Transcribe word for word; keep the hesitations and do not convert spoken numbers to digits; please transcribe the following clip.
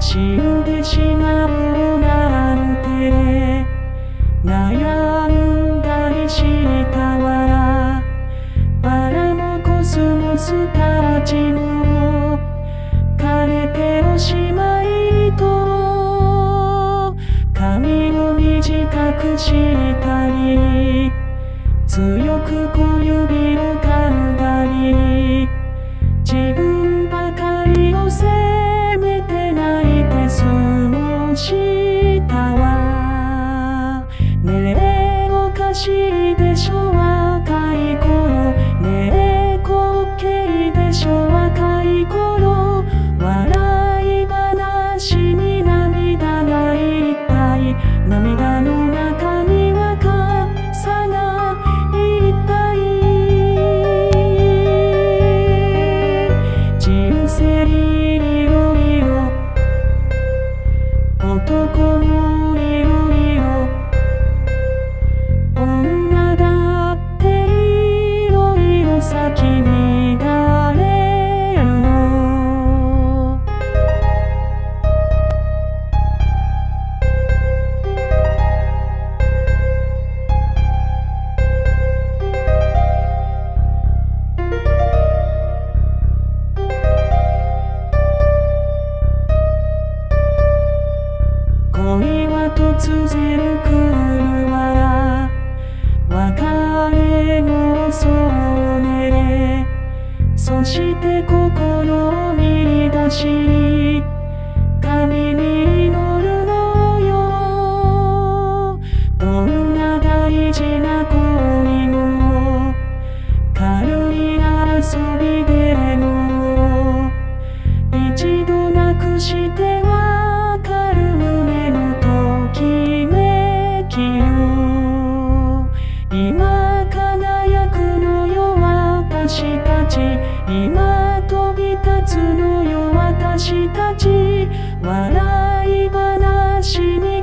死んでしまうなんて悩んだりしたわ。バラもコスモスたちも枯れておしまいと、髪を短くしたり強く小指を噛んだり、自分ばかりを責めて泣いて過ごしたわ。ねえおかしいでしょ若い頃、ねえ滑稽でしょ若い頃、笑い話に涙がいっぱい、涙の中には傘がいっぱい。人生いろいろ、男もいろいろ、女だっていろいろ咲き乱れるの。恋は突然来るわ、別れもそうね。そして心を見出し神に祈るのよ。どんな大事な恋も軽い遊びでも一度なくしてわかる胸のときめきよ。今輝くのよ私たち、今飛び立つのよ私たち、笑い話に